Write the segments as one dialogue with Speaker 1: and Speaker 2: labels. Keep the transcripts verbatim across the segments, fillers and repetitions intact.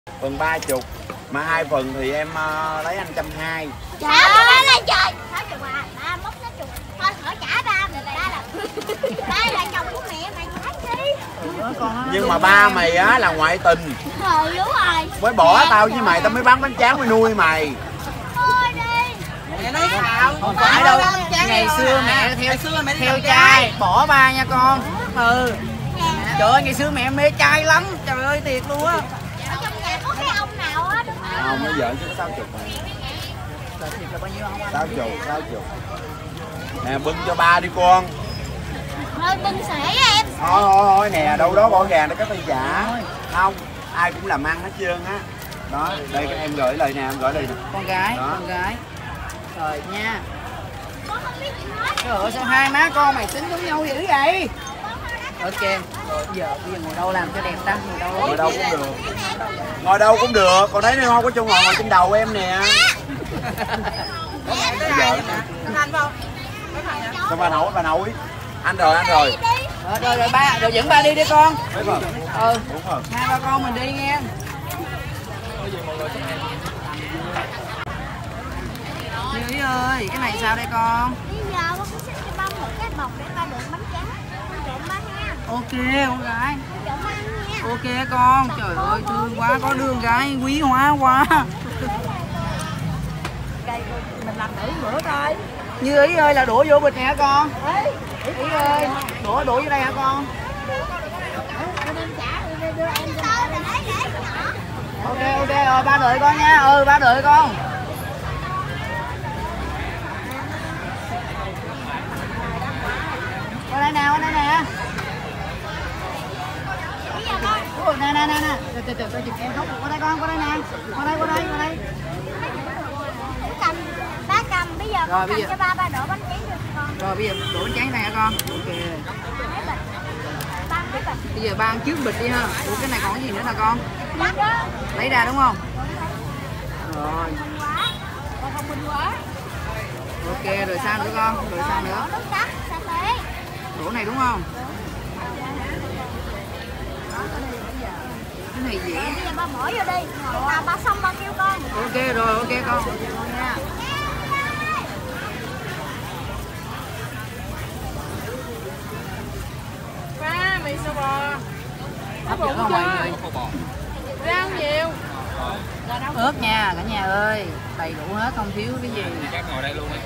Speaker 1: Phần ba chục. Mà hai phần thì em uh, lấy anh trăm hai.
Speaker 2: Trời ơi là trời. Sáu chục à, ba mốt sáu chục. Thôi hỏi trả ba, người ta là ba là chồng của mẹ mày trả đi.
Speaker 1: Nhưng mà ba mày á là ngoại tình.
Speaker 2: Ừ đúng rồi.
Speaker 1: Mới bỏ tao với mày, tao mới bán bánh tráng mới nuôi mày.
Speaker 2: Thôi đi.
Speaker 3: Mẹ nói sao?
Speaker 4: Không phải đâu. Ngày xưa mẹ theo xưa mẹ theo trai, bỏ ba nha con. Ừ. Trời ơi, ngày xưa mẹ mê trai lắm. Trời ơi thiệt luôn á.
Speaker 2: Ở trong nhà có cái ông nào á đúng không?
Speaker 1: Không, mới vợ chứ sáu chục mày.
Speaker 4: Thiệt là bao nhiêu không anh?
Speaker 1: Sáu chục, sáu chục. Nè bưng cho ba đi con.
Speaker 2: Thôi bưng sể em.
Speaker 1: Thôi thôi thôi nè, đâu đó bỏ gàng để có tay trả. Không, ai cũng làm ăn hết trơn á. Đó, đây các em gửi lời nè, em gửi lời nè.
Speaker 4: Con gái,
Speaker 1: đó.
Speaker 4: Con gái. Rồi nha.
Speaker 2: Con không biết gì nói.
Speaker 4: Trời ơi, sao hai má con mày tính giống nhau dữ vậy? Ok, rồi giờ bây giờ ngồi đâu làm cho đẹp ta? Ngồi đâu?
Speaker 1: Ngồi đâu cũng được. Ngồi đâu cũng được, còn đấy nếu không có chỗ ngồi ngồi trên đầu em nè. Bây giờ
Speaker 3: Anh không?
Speaker 1: sao bà nội, bà nội. Anh rồi, anh rồi.
Speaker 4: Rồi, rồi, rồi ba, rồi dẫn ba đi đi con.
Speaker 1: Mấy phần?
Speaker 4: Ừ.
Speaker 1: Bốn phần.
Speaker 4: Hai ba con mình đi nghe. Như ý ơi, cái này sao đây con?
Speaker 2: Bây giờ con sẽ cho ba một cái bọc để ba được bánh tráng. Con trộn ba nha.
Speaker 4: Ok con gái.
Speaker 2: Con trộn ba ăn nha.
Speaker 4: Ok con, trời ơi thương quá, có đứa con gái quý hóa quá.
Speaker 3: Mình làm thử bữa coi.
Speaker 4: Như ý ơi là đổ vô bịch này hả con? Ý ơi, đổ đổ vô đây hả con? Ok ok rồi ba đợi con nha. Ừ ba đợi con. Qua đây nè, qua đây nè. Ủa, nè nè nè nè. Từ từ từ từ chụp em khóc. Qua đây con, qua đây nè. Qua đây qua đây qua đây.
Speaker 2: Cầm, ba cầm bây giờ
Speaker 4: Rồi,
Speaker 2: con
Speaker 4: bây
Speaker 2: cầm
Speaker 4: giờ-
Speaker 2: cho ba ba đổ bánh tráng được con.
Speaker 4: Rồi bây giờ đổ bánh tráng này hả con? Ok.
Speaker 2: Mấy bịch. Ba mấy bịch.
Speaker 4: Bây giờ ba ăn trước bịch đi ha. Ủa cái này còn cái gì nữa nè con?
Speaker 2: Lắc đó.
Speaker 4: Lấy ra đúng không? Rồi.
Speaker 2: Bình quá. Con không bình quá.
Speaker 4: Ok rồi sao nữa con? Rồi sao nữa?
Speaker 2: Nước cắt, sa tế.
Speaker 4: Đổ này đúng không? Cái này dễ.
Speaker 2: Bây giờ ba bỏ vô đi. Nào ba xong ba kêu con.
Speaker 4: Ok rồi, ok con. Con nha.
Speaker 3: Ba, mì sò bò.
Speaker 4: Hấp dẫn không mọi người?
Speaker 3: Rau nhiều.
Speaker 4: Ớt nha cả nhà ơi. Đầy đủ hết không thiếu cái gì.
Speaker 5: Chắc ngồi đây luôn đi.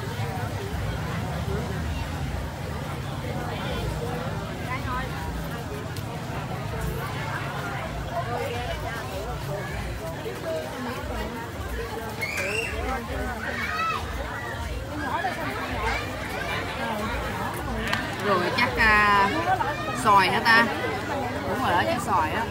Speaker 4: Rồi chắc à, xoài hả ta? Đúng rồi đó, chắc xoài á.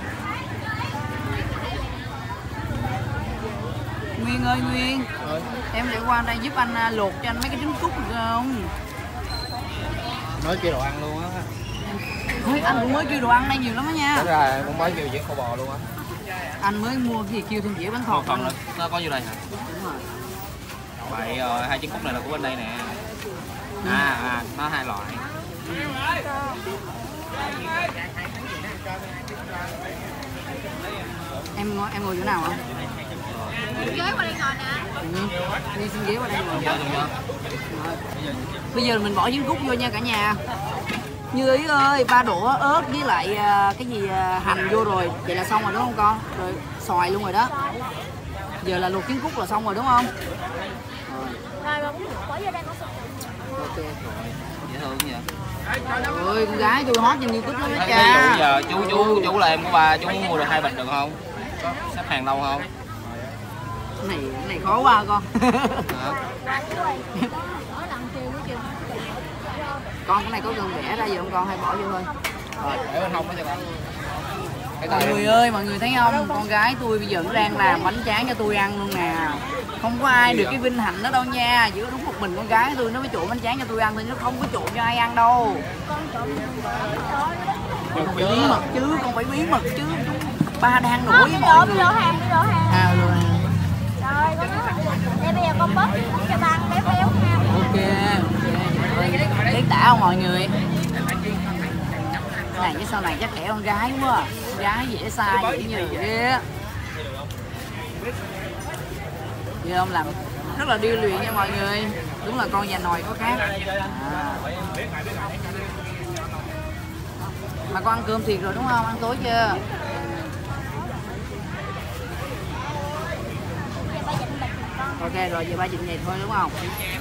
Speaker 4: Nguyên ơi Nguyên, em để qua đây giúp anh à, luộc cho anh mấy cái trứng cút được không?
Speaker 5: Mới kêu đồ ăn luôn á.
Speaker 4: Ôi, anh cũng mới kêu đồ ăn đây nhiều lắm đó nha.
Speaker 5: Đúng rồi, con mới kêu dĩa khô bò luôn á.
Speaker 4: Anh mới mua gì kêu thêm dĩa bánh
Speaker 5: Một
Speaker 4: thọt
Speaker 5: phần
Speaker 4: nữa.
Speaker 5: nữa, nó có vô đây hả?
Speaker 4: Đúng rồi.
Speaker 5: Vậy rồi, hai trứng cút này là của bên đây nè. À, à, nó hai loại.
Speaker 4: Em ngồi em ngồi chỗ nào hả?
Speaker 2: Ghế qua đây ngồi nè.
Speaker 4: Ừ. Đi xin ghế qua đây ngồi.
Speaker 5: Vô, vô, vô.
Speaker 4: Bây giờ mình bỏ trứng cút vô nha cả nhà. Như ý ơi, ba đổ ớt với lại à, cái gì à, hành vô rồi. Vậy là xong rồi đúng không con? Rồi xoài luôn rồi đó. Giờ là luộc trứng cút là xong rồi đúng không?
Speaker 2: Rồi ba muốn bỏ vô đây con sụp.
Speaker 4: Ok.
Speaker 5: Dễ thương vậy.
Speaker 4: Ôi con gái tôi hot trên YouTube lắm đó
Speaker 5: Ví
Speaker 4: cha.
Speaker 5: dụ giờ chú chú chú là em của ba, chú muốn mua được hai bịch được không? Xếp hàng lâu không?
Speaker 4: Cái này cái này khó quá con.
Speaker 5: Hả?
Speaker 4: Con cái này có cần vẽ ra gì không con hay bỏ vô thôi?
Speaker 5: Rồi, để bên hông đó cho con. Cái
Speaker 4: Mọi
Speaker 5: tay
Speaker 4: người ơi, mọi người thấy không? Con gái tôi bây giờ cũng đang làm bánh tráng cho tôi ăn luôn nè. Không có ai được cái vinh hạnh đó đâu nha. Chỉ có đúng một mình con gái tôi nó mới trộn bánh tráng cho tôi ăn thôi, nó không có trộn cho ai ăn đâu. Con phải bí mật chứ, con phải bí mật chứ. Ba đang nổi với mọi người.
Speaker 2: Đồ hàng, đồ hàng.
Speaker 4: À rồi.
Speaker 2: Rồi con nói. Đây bây giờ con bớt cho ba ăn béo béo ha.
Speaker 4: Ok, ok. Thấy tả không mọi người? Này chứ sau này chắc đẻ con gái quá à. Con gái dễ sai dễ nhừ ghê. Vậy không làm rất là điêu luyện nha mọi người. Đúng là con già nòi có khác. À. Mà con ăn cơm thiệt rồi đúng không? Ăn tối chưa? Ok rồi, giờ ba dịnh vậy thôi đúng không?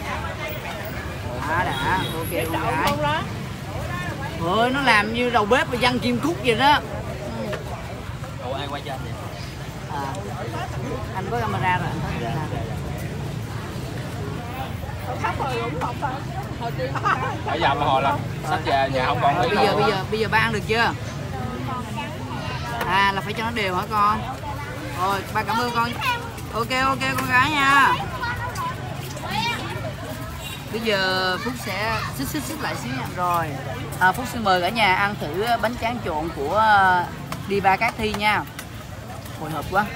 Speaker 4: Đã đã, ok con gái. Ôi nó làm như đầu bếp và dân kim cúc vậy đó.
Speaker 5: Ủa ai quay cho anh vậy?
Speaker 4: À, anh có camera rồi, anh có camera rồi.
Speaker 5: Bây giờ mà hồi là sách về nhà không còn
Speaker 4: Bây giờ bây giờ bây giờ ba ăn được chưa? À là phải cho nó đều hả con? Rồi ba cảm ơn con. Ok ok con gái nha. Bây giờ Phúc sẽ xích xích xích lại xíu nha. Rồi à, Phúc xin mời cả nhà ăn thử bánh tráng trộn của Đi Ba Cát Thi nha. Hồi hộp quá.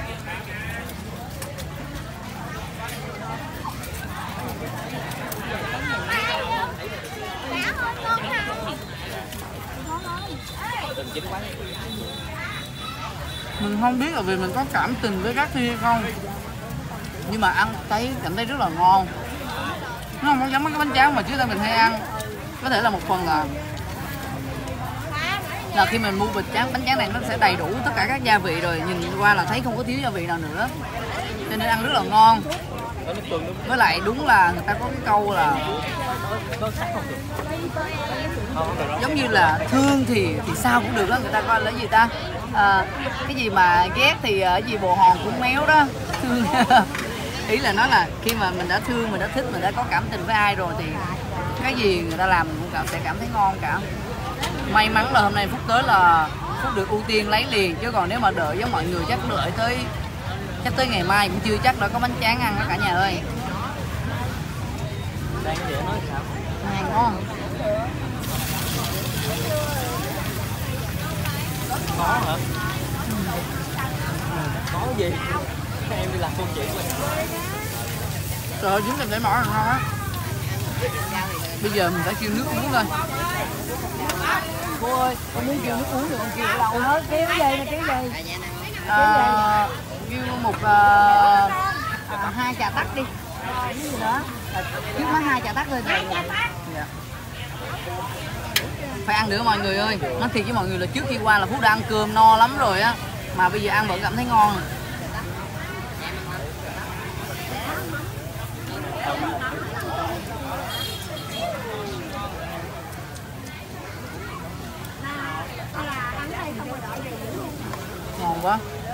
Speaker 4: Mình không biết là vì mình có cảm tình với Cát Thi hay không, nhưng mà ăn thấy cảm thấy rất là ngon. Nó không có giống mấy cái bánh tráng mà trước đây mình hay ăn. Có thể là một phần là là khi mình mua bịch tráng bánh tráng này nó sẽ đầy đủ tất cả các gia vị rồi, nhìn qua là thấy không có thiếu gia vị nào nữa, cho nên ăn rất là ngon. Với lại đúng là người ta có cái câu là giống như là thương thì thì sao cũng được đó, người ta coi là gì ta, à, cái gì mà ghét thì ở gì bồ hòn cũng méo đó, thương. Ý là nói là khi mà mình đã thương, mình đã thích, mình đã có cảm tình với ai rồi thì cái gì người ta làm mình cũng cảm sẽ cảm thấy ngon cả. May mắn là hôm nay Phúc tới là Phúc được ưu tiên lấy liền, chứ còn nếu mà đợi giống mọi người chắc đợi tới chắc tới ngày mai cũng chưa chắc đã có bánh tráng ăn đó cả nhà ơi.
Speaker 5: Đang cái gì nói sao?
Speaker 4: Này ngon.
Speaker 5: Có hả? Ừ. Có gì? Em đi làm công chuyện rồi.
Speaker 4: Trời ơi, dính lên để mỏ là ngon á. Bây giờ mình phải kêu nước uống thôi. Cô ơi, con muốn kêu nước uống thì con kêu ở đâu hết. Kêu cái gì mà kêu gì? À, kêu một uh, à, hai trà tắc đi. Cái gì nữa? Trước mắt hai trà tắc thôi. Dạ. Phải ăn nữa mọi người ơi. Nói thiệt với mọi người là trước khi qua là Phúc đã ăn cơm no lắm rồi á, mà bây giờ ăn vẫn cảm thấy ngon. Ngon quá.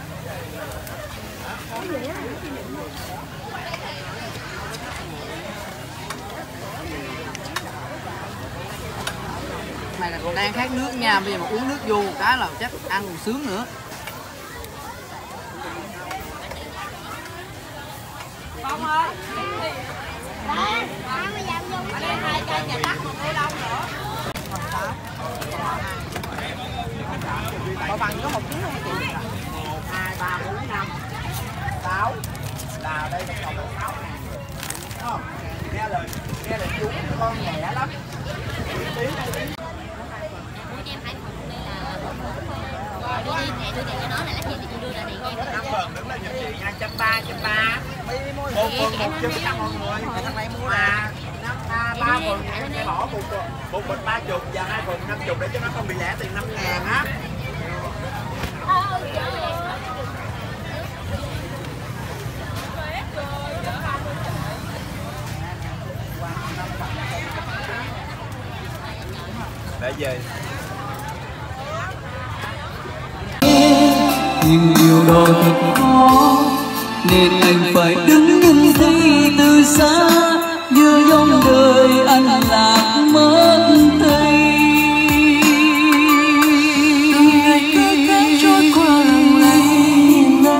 Speaker 4: Này là còn đang khát nước nha, bây giờ mà uống nước vô một cái là chắc ăn còn sướng nữa.
Speaker 3: Con ơi.
Speaker 2: Ba, bây giờ ăn vô
Speaker 3: Ở đây hai chai trà tắc một cô đông nữa. Có bằng có một ký không chị?
Speaker 1: một, hai, ba, bốn, năm, sáu. Là đây là cộng là sáu ngàn. Đúng không? Nghe lời, nghe lời chú con nhẹ lắm. Tí tí tí.
Speaker 2: đưa đi nè, đưa tiền cho nó là lát gì thì chị đưa là tiền em.
Speaker 1: năm phần đứng lên giùm chị nha, trăm ba, trăm ba. Một phần một trăm nha mọi người. Thằng này mua là năm ba phần em sẽ bỏ một một bịch ba chục và hai phần năm chục để cho nó không bị lẻ tiền năm ngàn á. Để về.
Speaker 6: Nhưng điều đó thật khó nên anh phải đứng nhìn thấy từ xa, như dòng đời anh lạc mất thầy. Từng ngày cứ thế trôi qua lặng lẽ.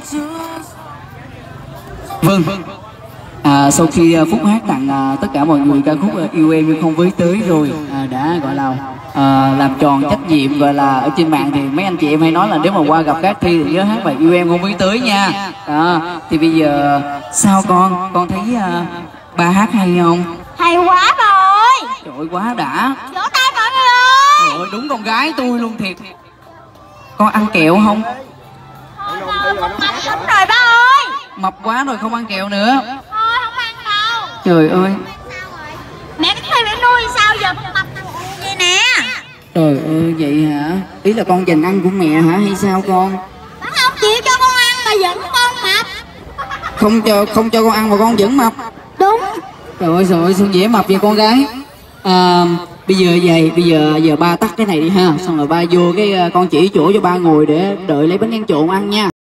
Speaker 6: Vâng vâng. À, sau khi Phúc hát tặng à, tất cả mọi người ca khúc à, Yêu Em Nhưng Không Với Tới rồi, à, đã gọi là à, làm tròn trách nhiệm, gọi là ở trên mạng thì mấy anh chị em hay nói là nếu mà qua gặp Cát Thi thì nhớ hát bài Yêu Em Không Với Tới nha. À, thì bây giờ sao con con thấy à, ba hát hay không?
Speaker 2: Hay quá bà ơi.
Speaker 6: Trời ơi quá đã.
Speaker 2: Vỗ tay mọi người ơi.
Speaker 6: Trời ơi đúng con gái tôi luôn thiệt. Con ăn kẹo không?
Speaker 2: Thôi, một mâm lắm rồi ba ơi.
Speaker 6: mập quá rồi không ăn kẹo nữa.
Speaker 2: Thôi không ăn đâu.
Speaker 6: Trời ơi.
Speaker 2: Mẹ cái thầy mẹ nuôi sao giờ con mập vậy nè.
Speaker 6: Trời ơi vậy hả? Ý là con dành ăn của mẹ hả hay sao con?
Speaker 2: Nó không chịu cho con ăn mà dẫn con mập.
Speaker 6: Không cho không cho con ăn mà con vẫn mập.
Speaker 2: Đúng.
Speaker 6: Trời ơi trời ơi sao dễ mập vậy con gái. À, bây giờ vậy bây giờ giờ ba tắt cái này đi ha, xong rồi ba vô cái con chỉ chỗ cho ba ngồi để đợi lấy bánh tráng trộn ăn nha.